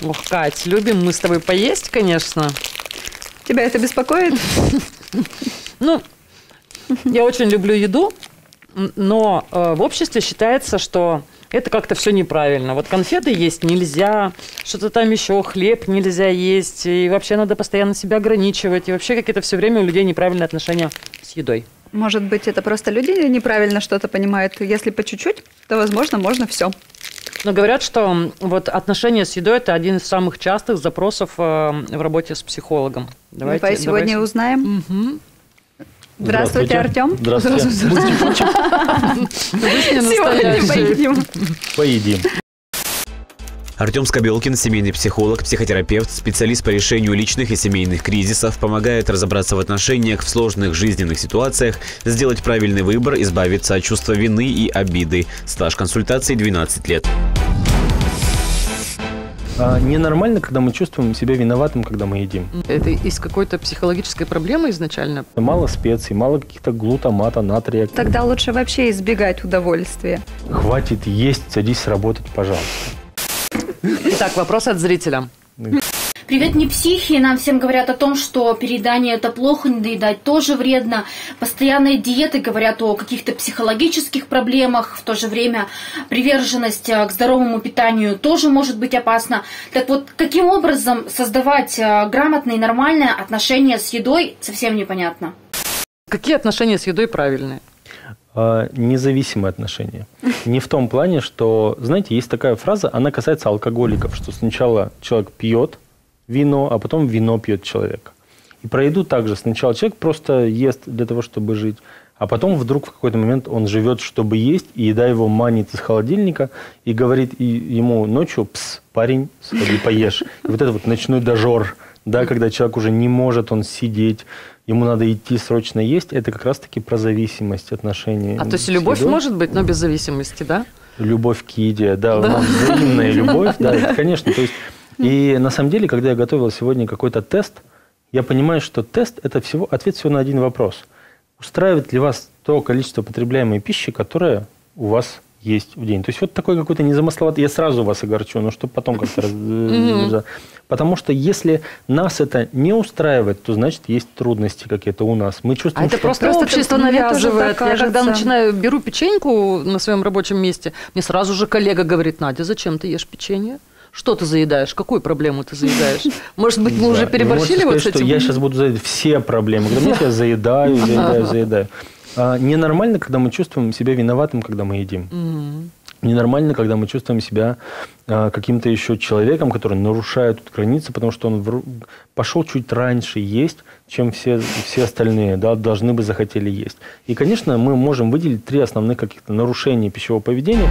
Ох, Кать, любим мы с тобой поесть, конечно. Тебя это беспокоит? Ну, я очень люблю еду, но в обществе считается, что это как-то все неправильно. Вот конфеты есть нельзя, что-то там еще, хлеб нельзя есть, и вообще надо постоянно себя ограничивать, и вообще какие-то все время у людей неправильные отношения с едой. Может быть, это просто люди неправильно что-то понимают. Если по чуть-чуть, то, возможно, можно все. Но говорят, что вот отношения с едой – это один из самых частых запросов в работе с психологом. Давай сегодня узнаем. Угу. Здравствуйте, Артем. Здравствуйте. Сегодня поедим. Поедим. Артем Скобелкин, семейный психолог, психотерапевт, специалист по решению личных и семейных кризисов, помогает разобраться в отношениях в сложных жизненных ситуациях, сделать правильный выбор, избавиться от чувства вины и обиды. Стаж консультаций 12 лет. Ненормально, когда мы чувствуем себя виноватым, когда мы едим. Это из какой-то психологической проблемы изначально? Мало специй, мало каких-то глутамата, натрия. Тогда лучше вообще избегать удовольствия. Хватит есть, садись работать, пожалуйста. Итак, вопрос от зрителя. Привет, не психи. Нам всем говорят о том, что переедание это плохо, недоедать тоже вредно. Постоянные диеты говорят о каких-то психологических проблемах. В то же время приверженность к здоровому питанию тоже может быть опасна. Так вот, каким образом создавать грамотные и нормальные отношения с едой, совсем непонятно. Какие отношения с едой правильные? Независимые отношения. Не в том плане, что, знаете, есть такая фраза, она касается алкоголиков, что сначала человек пьет вино, а потом вино пьет человек. И про еду также. Сначала человек просто ест для того, чтобы жить, а потом вдруг в какой-то момент он живет, чтобы есть, и еда его манит из холодильника и говорит ему ночью: «Пс, парень, сходи поешь». И вот это вот ночной дожор, да, когда человек уже не может он сидеть, ему надо идти срочно есть, это как раз-таки про зависимость отношений. А то есть любовь может быть, но без зависимости, да? Любовь к еде, да, взаимная любовь, да, конечно. То есть, и на самом деле, когда я готовил сегодня какой-то тест, я понимаю, что тест – это ответ всего на один вопрос. Устраивает ли вас то количество потребляемой пищи, которое у вас есть в день? То есть, вот такой какой-то незамысловатый, я сразу вас огорчу, но чтобы потом как-то... Потому что если нас это не устраивает, то значит есть трудности какие-то у нас. Мы чувствуем, это что... просто общество навязывает. Я когда беру печеньку на своем рабочем месте, мне сразу же коллега говорит: Надя, зачем ты ешь печенье? Что ты заедаешь? Какую проблему ты заедаешь? Может быть, мы уже переборщили вот с этим? Я сейчас буду заедать все проблемы. Когда я заедаю. Ненормально, когда мы чувствуем себя виноватым, когда мы едим. Ненормально, когда мы чувствуем себя каким-то еще человеком, который нарушает границы, потому что он пошел чуть раньше есть, чем все остальные, да, должны бы захотели есть. И, конечно, мы можем выделить 3 основных каких-то нарушения пищевого поведения.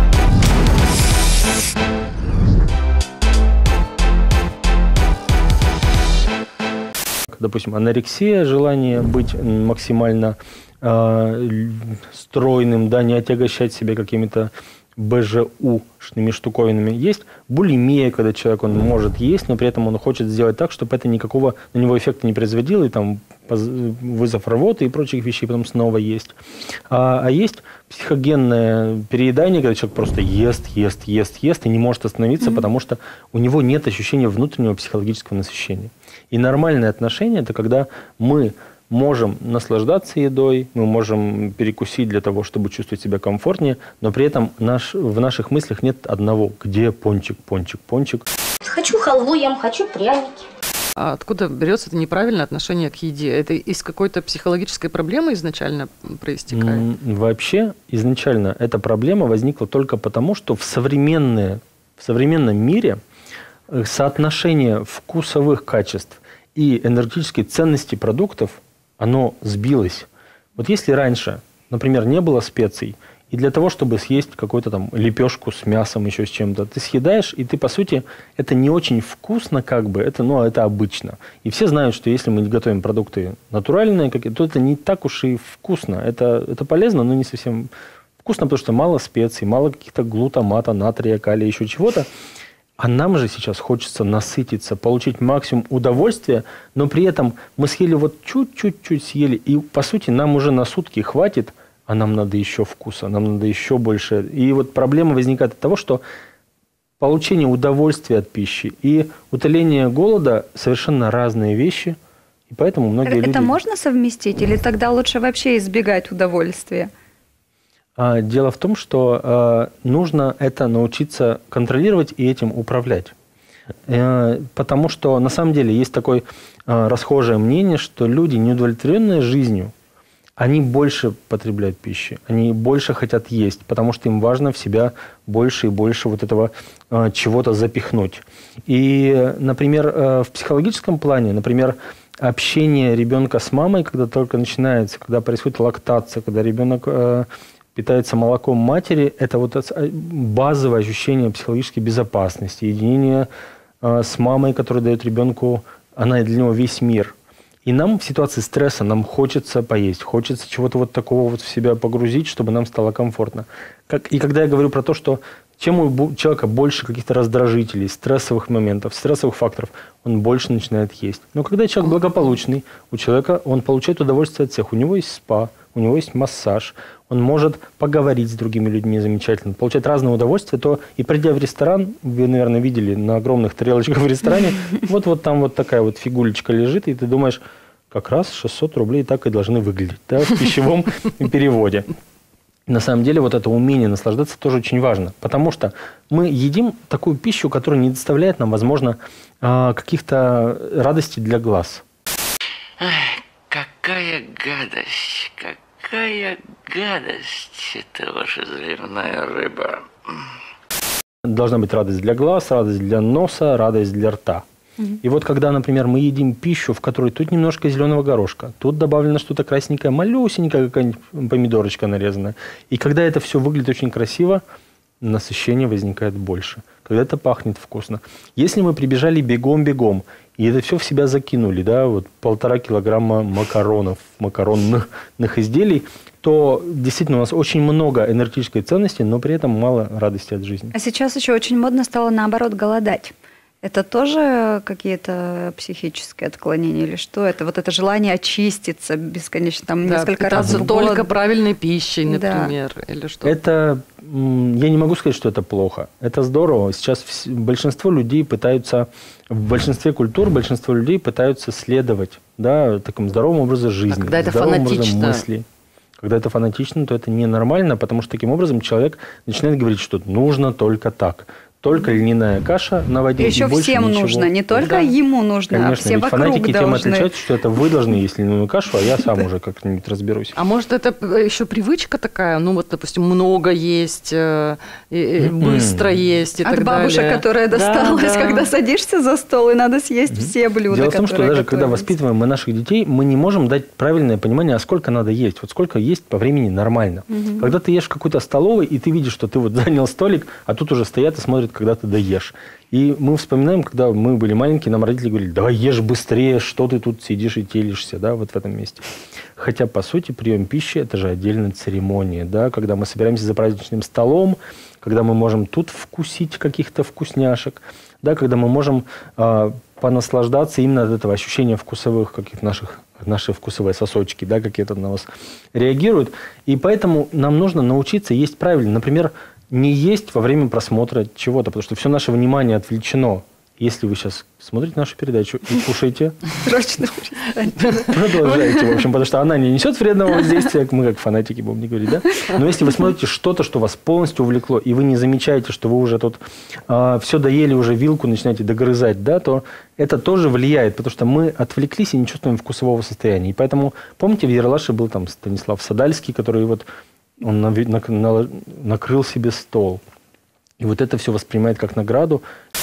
Допустим, анорексия, желание быть максимально стройным, да, не отягощать себя какими-то БЖУшными штуковинами. Есть булимия, когда человек он может есть, но при этом он хочет сделать так, чтобы это никакого на него эффекта не производило, и там вызов рвоты и прочих вещей, потом снова есть. А есть психогенное переедание, когда человек просто ест и не может остановиться, потому что у него нет ощущения внутреннего психологического насыщения. И нормальное отношение – это когда мы можем наслаждаться едой, мы можем перекусить для того, чтобы чувствовать себя комфортнее, но при этом в наших мыслях нет одного: где пончик. Хочу халву ем, хочу пряники. А откуда берется это неправильное отношение к еде? Это из какой-то психологической проблемы изначально проистекает? Вообще, изначально эта проблема возникла только потому, что в современном мире соотношение вкусовых качеств и энергетической ценности продуктов, оно сбилось. Вот если раньше, например, не было специй, и для того, чтобы съесть какую-то там лепешку с мясом, еще с чем-то, ты съедаешь, и ты, по сути, это не очень вкусно, как бы, это обычно. И все знают, что если мы готовим продукты натуральные, то это не так уж и вкусно. Это полезно, но не совсем вкусно, потому что мало специй, мало каких-то глутамата, натрия, калия, еще чего-то. А нам же сейчас хочется насытиться, получить максимум удовольствия, но при этом мы съели вот чуть-чуть съели, и, по сути, нам уже на сутки хватит, а нам надо еще вкуса, нам надо еще больше. И вот проблема возникает от того, что получение удовольствия от пищи и утоление голода совершенно разные вещи. И поэтому многие люди... Это можно совместить или тогда лучше вообще избегать удовольствия? Дело в том, что нужно это научиться контролировать и этим управлять. Потому что на самом деле есть такое расхожее мнение, что люди, неудовлетворенные жизнью, они больше потребляют пищи, они больше хотят есть, потому что им важно в себя больше и больше вот этого чего-то запихнуть. И, например, в психологическом плане, например, общение ребенка с мамой, когда только начинается, когда происходит лактация, когда ребенок питается молоком матери, это вот базовое ощущение психологической безопасности, единение с мамой, которая дает ребенку, она для него весь мир. И нам в ситуации стресса нам хочется поесть, хочется чего-то вот такого вот в себя погрузить, чтобы нам стало комфортно. И когда я говорю про то, что чем у человека больше каких-то раздражителей, стрессовых моментов, стрессовых факторов, он больше начинает есть. Но когда человек благополучный, у человека он получает удовольствие от всех. У него есть спа, у него есть массаж, он может поговорить с другими людьми замечательно, получать разное удовольствие, то и придя в ресторан, вы, наверное, видели на огромных тарелочках в ресторане, вот там вот такая вот фигулечка лежит, и ты думаешь, как раз 600 рублей так и должны выглядеть, да, в пищевом переводе. На самом деле вот это умение наслаждаться тоже очень важно, потому что мы едим такую пищу, которая не доставляет нам, возможно, каких-то радостей для глаз. Какая гадость, какая гадость, это ваша заливная рыба. Должна быть радость для глаз, радость для носа, радость для рта. И вот когда, например, мы едим пищу, в которой тут немножко зеленого горошка, тут добавлено что-то красненькое, малюсенькое, какая-нибудь помидорочка нарезанная. И когда это все выглядит очень красиво, насыщение возникает больше. Когда это пахнет вкусно. Если мы прибежали бегом-бегом, и это все в себя закинули, да, вот 1,5 килограмма макаронных изделий, то действительно у нас очень много энергетической ценности, но при этом мало радости от жизни. А сейчас еще очень модно стало, наоборот, голодать. Это тоже какие-то психические отклонения или что? Это вот это желание очиститься бесконечно, там несколько раз в год. Только правильной пищей, например, или что? Это, я не могу сказать, что это плохо. Это здорово. Сейчас большинство людей пытаются, в большинстве культур большинство людей пытаются следовать, да, такому здоровому образу жизни, когда это здоровому фанатично. образу мыслей. Когда это фанатично, то это ненормально, потому что таким образом человек начинает говорить, что нужно только так. Только льняная каша на воде. Еще и больше всем ничего. нужно, не только ему нужно, конечно, а все ведь вокруг фанатики тем должны. отличаются, что это вы должны есть льняную кашу, а я сам уже как-нибудь разберусь. А может, это еще привычка такая, ну вот, допустим, много есть, быстро есть и От так бабушек, далее. которая досталась, когда садишься за стол, и надо съесть все блюда, Дело в том, что даже которые когда воспитываем мы наших детей, мы не можем дать правильное понимание, а сколько надо есть. Вот сколько есть по времени нормально. Когда ты ешь в какой-то столовой, и ты видишь, что ты вот занял столик, а тут уже стоят и смотрят, когда ты доешь. И мы вспоминаем, когда мы были маленькие, нам родители говорили, давай ешь быстрее, что ты тут сидишь и телишься, да, вот в этом месте. Хотя, по сути, прием пищи – это же отдельная церемония, да, когда мы собираемся за праздничным столом, когда мы можем тут вкусить каких-то вкусняшек, да, когда мы можем понаслаждаться именно от этого ощущения вкусовых, каких-то наши вкусовые сосочки, да, какие-то на вас реагируют. И поэтому нам нужно научиться есть правильно. Например, не есть во время просмотра чего-то, потому что все наше внимание отвлечено. Если вы сейчас смотрите нашу передачу и кушаете, срочно продолжайте, в общем, потому что она не несет вредного воздействия, мы как фанатики будем не говорить, да? Но если вы смотрите что-то, что вас полностью увлекло, и вы не замечаете, что вы уже тут все доели, уже вилку начинаете догрызать, да, то это тоже влияет, потому что мы отвлеклись и не чувствуем вкусового состояния. И поэтому, помните, в Ералаше был там Станислав Садальский, который вот он накрыл себе стол. И вот это все воспринимает как награду.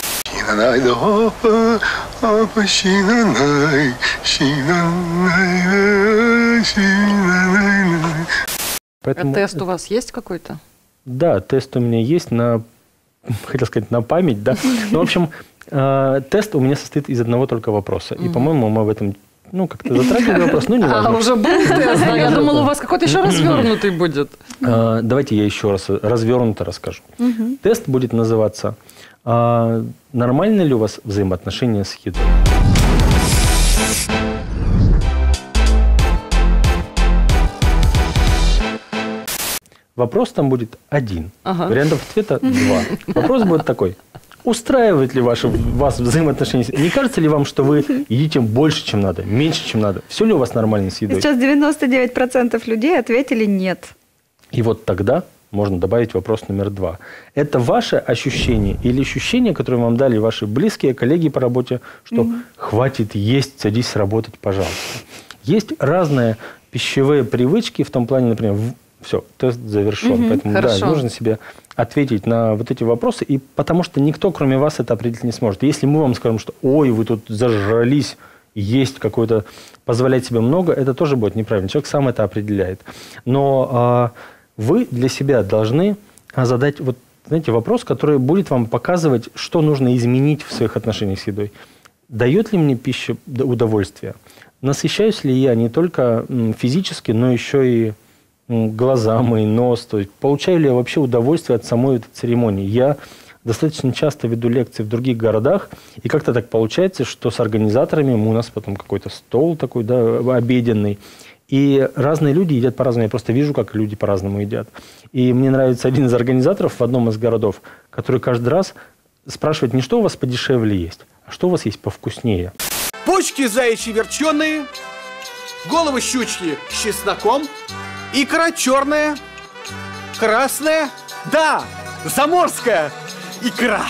Поэтому... А тест у вас есть какой-то? Да, тест у меня есть хотел сказать, на память, да. Ну, в общем, тест у меня состоит из одного только вопроса. И, по-моему, мы в этом как-то затрагивали вопрос, но не важно. А, уже был тест? Я думала, у вас какой-то еще развернутый будет. Давайте я еще раз развернуто расскажу. Тест будет называться «Нормально ли у вас взаимоотношения с едой?» Вопрос там будет один. Вариантов ответа 2. Вопрос будет такой. Устраивает ли вас взаимоотношения? Не кажется ли вам, что вы едите больше, чем надо, меньше, чем надо? Все ли у вас нормально с едой? Сейчас 99% людей ответили нет. И вот тогда можно добавить вопрос номер 2. Это ваше ощущение или ощущение, которое вам дали ваши близкие, коллеги по работе, что хватит есть, садись работать, пожалуйста. Есть разные пищевые привычки в том плане, например, все, тест завершен. Поэтому да, нужно себе ответить на вот эти вопросы, и потому что никто, кроме вас, это определить не сможет. Если мы вам скажем, что ой, вы тут зажрались, есть какое-то, позволять себе много, это тоже будет неправильно. Человек сам это определяет. Но вы для себя должны задать вот, знаете, вопрос, который будет вам показывать, что нужно изменить в своих отношениях с едой. Дает ли мне пища удовольствие? Насыщаюсь ли я не только физически, но еще и глаза мои, нос? То есть получаю ли я вообще удовольствие от самой этой церемонии? Я достаточно часто веду лекции в других городах, и как-то так получается, что с организаторами у нас потом какой-то стол такой, да, обеденный, и разные люди едят по-разному. Я просто вижу, как люди по-разному едят. И мне нравится один из организаторов в одном из городов, который каждый раз спрашивает не что у вас подешевле есть, а что у вас есть повкуснее. Почки заячьи верченые, головы щучьи с чесноком, икра черная, красная, да, заморская икра,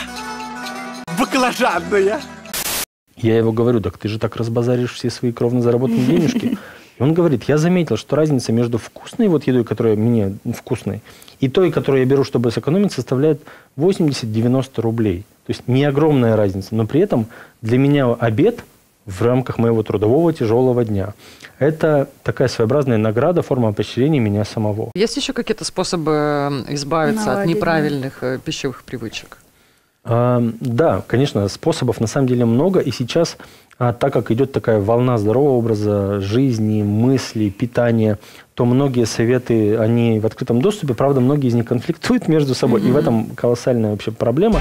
баклажанная. Я его говорю, так ты же так разбазаришь все свои кровно заработанные денежки. И он говорит, я заметил, что разница между вкусной вот едой, которая мне вкусной, и той, которую я беру, чтобы сэкономить, составляет 80-90 рублей. То есть не огромная разница, но при этом для меня обед в рамках моего трудового тяжелого дня – это такая своеобразная награда, форма поощрения меня самого. Есть еще какие-то способы избавиться от неправильных пищевых привычек? Да, конечно, способов на самом деле много. И сейчас, так как идет такая волна здорового образа жизни, мыслей, питания, то многие советы, они в открытом доступе. Правда, многие из них конфликтуют между собой. И в этом колоссальная вообще проблема.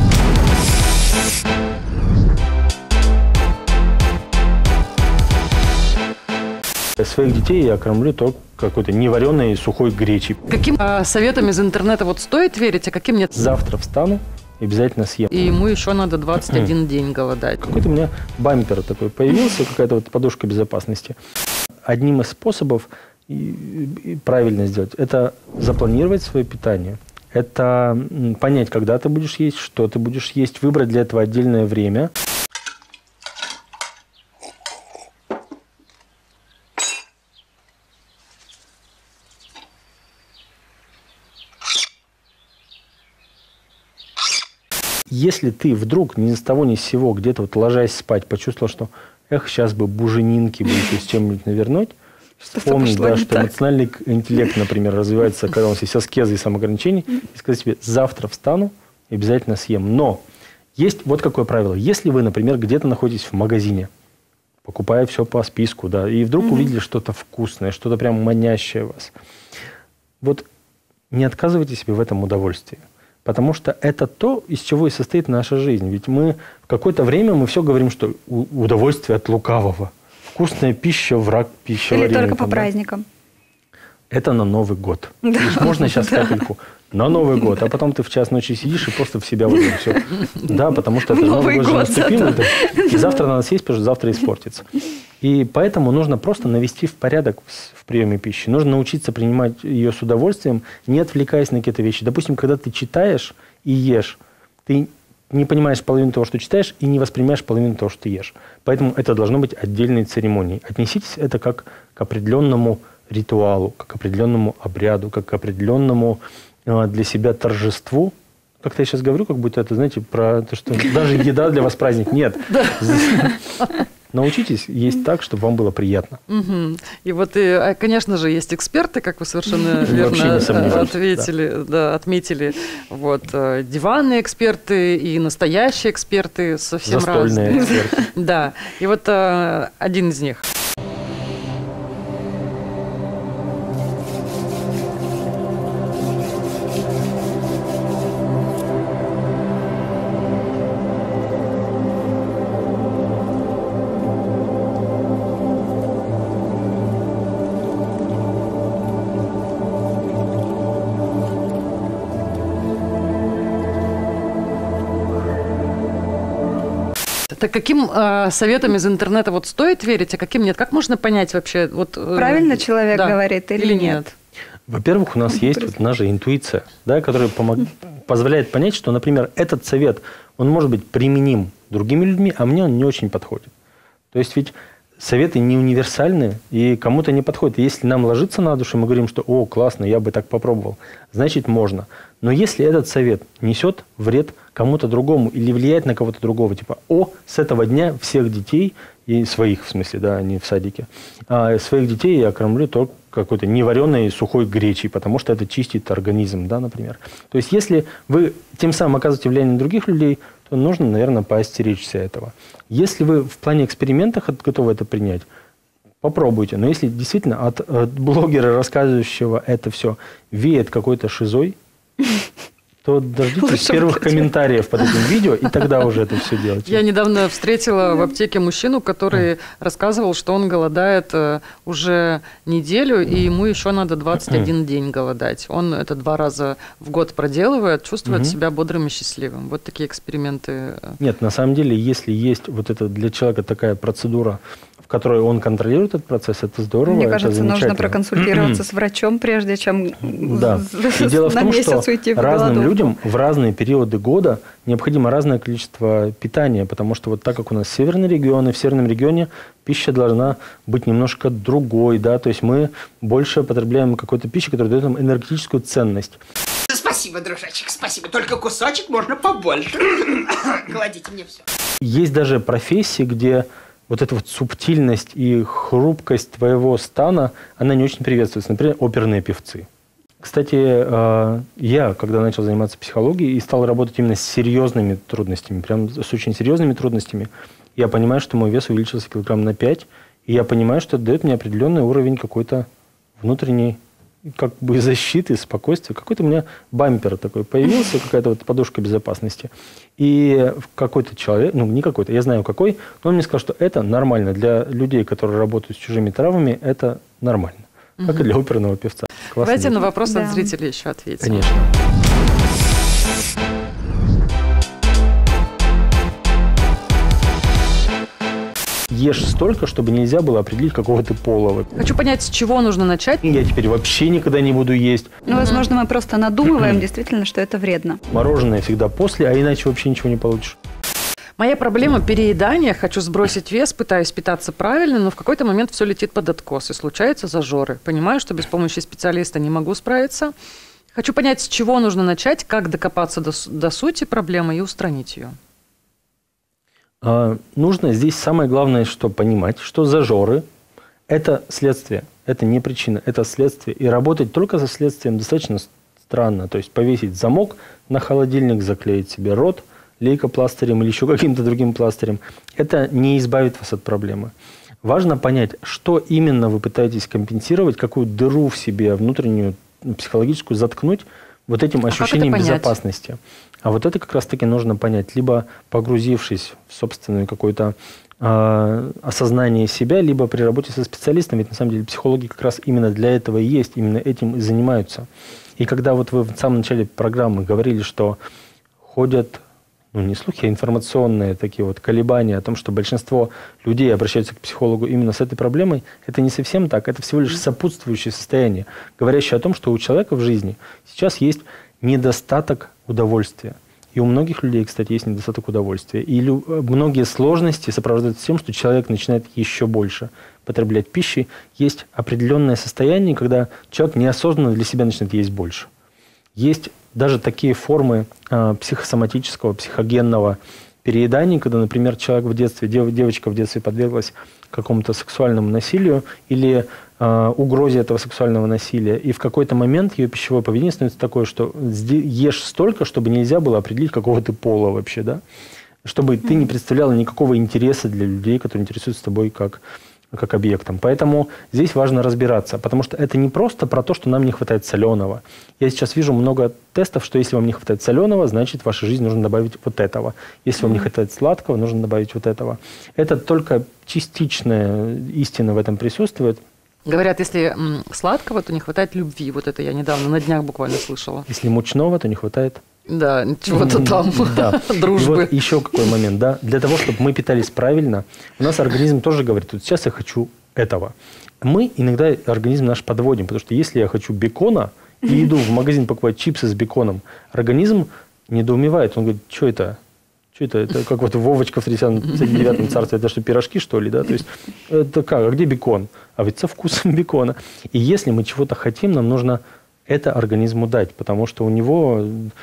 Своих детей я кормлю только какой-то невареной сухой гречей. Каким советам из интернета вот стоит верить, а каким нет? Завтра встану и обязательно съем. И ему еще надо 21 день голодать. Какой-то у меня бампер такой появился, какая-то вот подушка безопасности. Одним из способов правильно сделать – это запланировать свое питание. Это понять, когда ты будешь есть, что ты будешь есть, выбрать для этого отдельное время. Если ты вдруг ни с того ни с сего, где-то вот ложась спать, почувствовал, что сейчас бы буженинки бы еще с чем-нибудь навернуть, вспомнить, да, что эмоциональный интеллект, например, развивается, когда у нас есть аскеза и самоограничения, и сказать себе, завтра встану и обязательно съем. Но есть вот какое правило. Если вы, например, где-то находитесь в магазине, покупая все по списку, да, и вдруг увидели что-то вкусное, что-то прям манящее вас, вот не отказывайте себе в этом удовольствии. Потому что это то, из чего и состоит наша жизнь. Ведь мы в какое-то время мы все говорим, что удовольствие от лукавого. Вкусная пища, враг пищеварения. Или только по праздникам. Это на Новый год. Да. Можно сейчас капельку на Новый год, а потом ты в час ночи сидишь и просто в себя вот это все. Да, потому что это Новый год же наступил. И завтра надо съесть, потому что завтра испортится. И поэтому нужно просто навести в порядок в приеме пищи. Нужно научиться принимать ее с удовольствием, не отвлекаясь на какие-то вещи. Допустим, когда ты читаешь и ешь, ты не понимаешь половину того, что читаешь, и не воспринимаешь половину того, что ты ешь. Поэтому это должно быть отдельной церемонией. Отнеситесь это как к определенному ритуалу, как к определенному обряду, как к определенному для себя торжеству. Как-то я сейчас говорю, как будто это, знаете, про то, что даже еда для вас праздник. Нет. Научитесь есть так, чтобы вам было приятно. И вот, конечно же, есть эксперты, как вы совершенно верно отметили. Вот, диванные эксперты и настоящие эксперты совсем разные. Застольные эксперты. Да, и вот один из них. Так каким советам из интернета вот стоит верить, а каким нет? Как можно понять вообще? Вот, правильно человек говорит или нет? Во-первых, у нас есть вот наша интуиция, да, которая позволяет понять, что, например, этот совет, он может быть применим другими людьми, а мне он не очень подходит. То есть ведь советы не универсальны и кому-то не подходят. Если нам ложится на душу, мы говорим, что «О, классно, я бы так попробовал», значит, можно. Но если этот совет несет вред кому-то другому или влияет на кого-то другого, типа «О, с этого дня всех детей», и своих, в смысле, да, не в садике, своих детей я кормлю только какой-то невареной сухой гречей, потому что это чистит организм, да, например. То есть, если вы тем самым оказываете влияние на других людей, то нужно, наверное, поостеречься этого. Если вы в плане экспериментов готовы это принять, попробуйте. Но если действительно от блогера, рассказывающего это все, веет какой-то шизой, то дождитесь первых комментариев под этим видео, и тогда уже это все делайте. Я недавно встретила в аптеке мужчину, который рассказывал, что он голодает уже неделю, и ему еще надо 21 день голодать. Он это 2 раза в год проделывает, чувствует себя бодрым и счастливым. Вот такие эксперименты. Нет, на самом деле, если есть вот это для человека такая процедура, в которой он контролирует этот процесс, это здорово. Мне кажется, нужно проконсультироваться с врачом, прежде чем на месяц уйти в голодовку. Разным людям в разные периоды года необходимо разное количество питания, потому что вот так как у нас северный регион, и в северном регионе пища должна быть немножко другой, да, то есть мы больше потребляем какой-то пищи, которая дает нам энергетическую ценность. Спасибо, дружочек, спасибо. Только кусочек можно побольше. Кладите мне все. Есть даже профессии, где вот эта вот субтильность и хрупкость твоего стана, она не очень приветствуется. Например, оперные певцы. Кстати, я, когда начал заниматься психологией и стал работать именно с серьезными трудностями, прям с очень серьезными трудностями, я понимаю, что мой вес увеличился килограмм на 5, и я понимаю, что это дает мне определенный уровень какой-то внутренней как бы защиты, спокойствия. Какой-то у меня бампер такой появился, какая-то вот подушка безопасности. И какой-то человек, ну не какой-то, я знаю какой, но он мне сказал, что это нормально. Для людей, которые работают с чужими травмами, это нормально. Как и для оперного певца. Классно. Давайте на вопрос от зрителей еще ответим. Конечно. Ешь столько, чтобы нельзя было определить, какого ты пола. Хочу понять, с чего нужно начать. Я теперь вообще никогда не буду есть. Ну, возможно, мы просто надумываем действительно, что это вредно. Мороженое всегда после, а иначе вообще ничего не получишь. Моя проблема – переедание. Хочу сбросить вес, пытаюсь питаться правильно, но в какой-то момент все летит под откос, и случаются зажоры. Понимаю, что без помощи специалиста не могу справиться. Хочу понять, с чего нужно начать, как докопаться до сути проблемы и устранить ее. Нужно здесь самое главное, что понимать, что зажоры – это следствие, это не причина, это следствие. И работать только со следствием достаточно странно. То есть повесить замок на холодильник, заклеить себе рот лейкопластырем или еще каким-то другим пластырем – это не избавит вас от проблемы. Важно понять, что именно вы пытаетесь компенсировать, какую дыру в себе внутреннюю психологическую заткнуть вот этим ощущением безопасности. А вот это как раз-таки нужно понять, либо погрузившись в собственное какое-то осознание себя, либо при работе со специалистом. Ведь на самом деле психологи как раз именно для этого и есть, именно этим и занимаются. И когда вот вы в самом начале программы говорили, что ходят, ну не слухи, а информационные такие вот колебания о том, что большинство людей обращаются к психологу именно с этой проблемой, это не совсем так, это всего лишь сопутствующее состояние, говорящее о том, что у человека в жизни сейчас есть недостаток удовольствия. И у многих людей, кстати, есть недостаток удовольствия. И многие сложности сопровождаются тем, что человек начинает еще больше потреблять пищи. Есть определенное состояние, когда человек неосознанно для себя начинает есть больше. Есть даже такие формы психосоматического, психогенного переедания, когда, например, человек в детстве, девочка в детстве подверглась какому-то сексуальному насилию или угрозе этого сексуального насилия, и в какой-то момент ее пищевое поведение становится такое, что ешь столько, чтобы нельзя было определить, какого ты пола вообще, да? Чтобы ты не представляла никакого интереса для людей, которые интересуются тобой как объектом. Поэтому здесь важно разбираться, потому что это не просто про то, что нам не хватает соленого. Я сейчас вижу много тестов, что если вам не хватает соленого, значит в вашей жизни нужно добавить вот этого. Если вам не хватает сладкого, нужно добавить вот этого. Это только частичная истина в этом присутствует. Говорят, если сладкого, то не хватает любви. Вот это я недавно на днях буквально слышала. Если мучного, то не хватает Да, чего-то там, дружбы. И вот еще какой момент, да. Для того, чтобы мы питались правильно, у нас организм тоже говорит, вот сейчас я хочу этого. Мы иногда организм наш подводим, потому что если я хочу бекона и иду в магазин покупать чипсы с беконом, организм недоумевает. Он говорит, что это? Что это? Это как вот Вовочка в 39-м царстве. Это что, пирожки, что ли? Да? То есть, это как? А где бекон? А ведь со вкусом бекона. И если мы чего-то хотим, нам нужно это организму дать, потому что у него...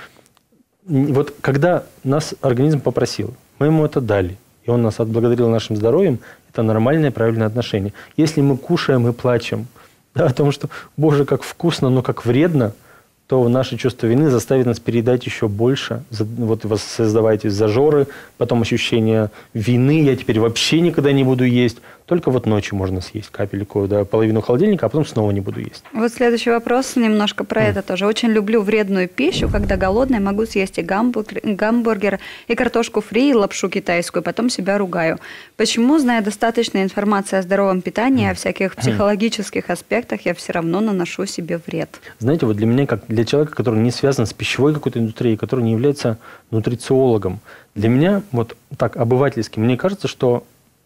Вот когда нас организм попросил, мы ему это дали, и он нас отблагодарил нашим здоровьем, это нормальное, правильное отношение. Если мы кушаем и плачем, да, о том, что, боже, как вкусно, но как вредно, то наше чувство вины заставит нас переедать еще больше. Вот вы создаваете зажоры, потом ощущение вины, я теперь вообще никогда не буду есть. Только вот ночью можно съесть капельку, да, половину холодильника, а потом снова не буду есть. Вот следующий вопрос немножко про это тоже. Очень люблю вредную пищу, когда голодная, могу съесть и гамбургер, и картошку фри, и лапшу китайскую, потом себя ругаю. Почему, зная достаточно информации о здоровом питании, о всяких психологических аспектах, я все равно наношу себе вред? Знаете, вот для меня, как для человека, который не связан с пищевой какой-то индустрией, который не является нутрициологом, для меня, вот так, обывательски, мне кажется, что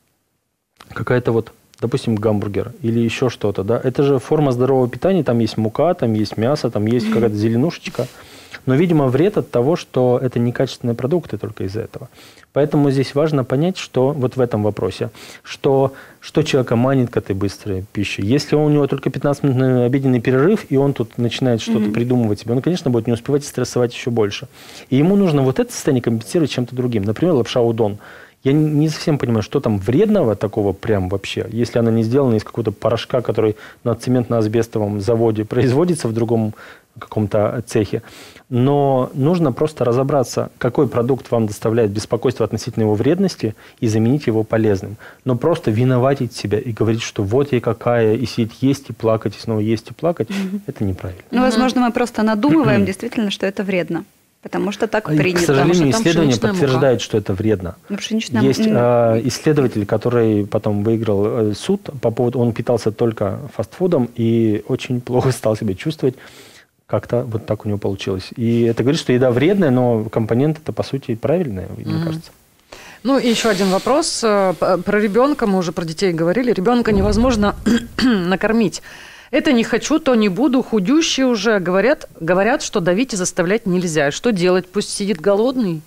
какая-то вот, допустим, гамбургер или еще что-то, да, это же форма здорового питания, там есть мука, там есть мясо, там есть какая-то зеленушечка, но, видимо, вред от того, что это некачественные продукты только из-за этого. Поэтому здесь важно понять, что вот в этом вопросе, что человека манит к этой быстрой пище. Если у него только 15-минутный обеденный перерыв, и он тут начинает что-то придумывать себе, он, конечно, будет не успевать и стрессовать еще больше. И ему нужно вот это состояние компенсировать чем-то другим. Например, лапша удон. Я не совсем понимаю, что там вредного такого прям вообще, если она не сделана из какого-то порошка, который на цементно-асбестовом заводе производится в другом каком-то цехе. Но нужно просто разобраться, какой продукт вам доставляет беспокойство относительно его вредности, и заменить его полезным. Но просто виноватить себя и говорить, что вот я какая, и сидеть есть и плакать, и снова есть и плакать, это неправильно. Ну, возможно, мы просто надумываем действительно, что это вредно. Потому что так принято. К сожалению, исследования подтверждают, что это вредно. Есть исследователь, который потом выиграл суд по поводу, он питался только фастфудом и очень плохо стал себя чувствовать. Как-то вот так у него получилось. И это говорит, что еда вредная, но компонент-то, по сути, правильный, мне кажется. Ну, и еще один вопрос. Про ребенка, мы уже про детей говорили. Ребенка невозможно накормить. Это не хочу, то не буду. Худющие уже говорят, что давить и заставлять нельзя. Что делать? Пусть сидит голодный?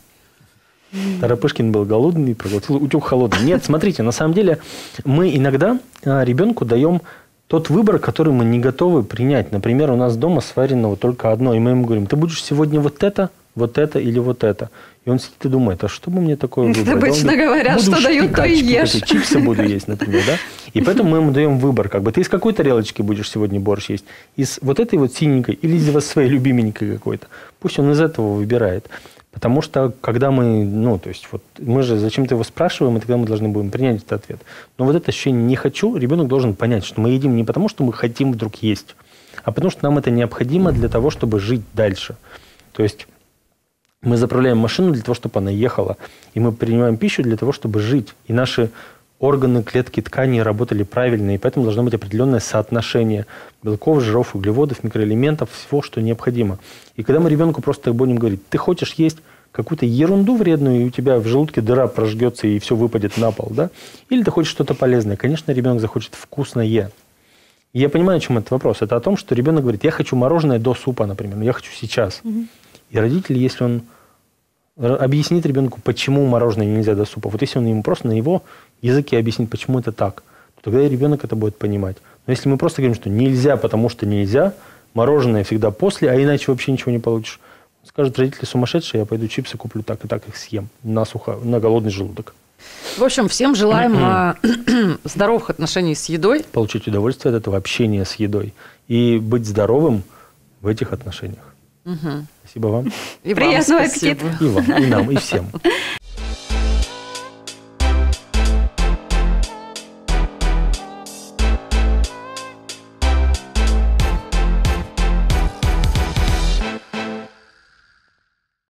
Тарапышкин был голодный, проглотил утюг холодный. Нет, смотрите, на самом деле мы иногда ребенку даем тот выбор, который мы не готовы принять. Например, у нас дома сварено вот только одно, и мы ему говорим, ты будешь сегодня вот это или вот это. И он сидит и думает, а что бы мне такое выбрать? Обычно говорят, что дают, то и ешь. Чипсы буду есть, например, да? И поэтому мы ему даем выбор, как бы ты из какой тарелочки будешь сегодня борщ есть? Из вот этой вот синенькой или из своей любименькой какой-то? Пусть он из этого выбирает. Потому что, когда мы, то есть, вот мы же зачем-то его спрашиваем, и тогда мы должны будем принять этот ответ. Но вот это ощущение «не хочу», ребенок должен понять, что мы едим не потому, что мы хотим вдруг есть, а потому что нам это необходимо для того, чтобы жить дальше. То есть мы заправляем машину для того, чтобы она ехала, и мы принимаем пищу для того, чтобы жить. И наши органы, клетки, ткани работали правильно, и поэтому должно быть определенное соотношение белков, жиров, углеводов, микроэлементов, всего, что необходимо. И когда мы ребенку просто будем говорить, ты хочешь есть какую-то ерунду вредную, и у тебя в желудке дыра прожгется, и все выпадет на пол, да? Или ты хочешь что-то полезное? Конечно, ребенок захочет вкусное. И я понимаю, о чем этот вопрос. Это о том, что ребенок говорит, я хочу мороженое до супа, например, но я хочу сейчас. И родитель, если он объяснит ребенку, почему мороженое нельзя до супа, вот если он ему просто на его языке объяснит, почему это так, то тогда и ребенок это будет понимать. Но если мы просто говорим, что нельзя, потому что нельзя, мороженое всегда после, а иначе вообще ничего не получишь, он скажет, родители сумасшедшие, я пойду чипсы куплю так и так их съем насухо, на голодный желудок. В общем, всем желаем здоровых отношений с едой. Получить удовольствие от этого общения с едой и быть здоровым в этих отношениях. Спасибо вам. И приятного аппетита. И вам, и нам, и всем.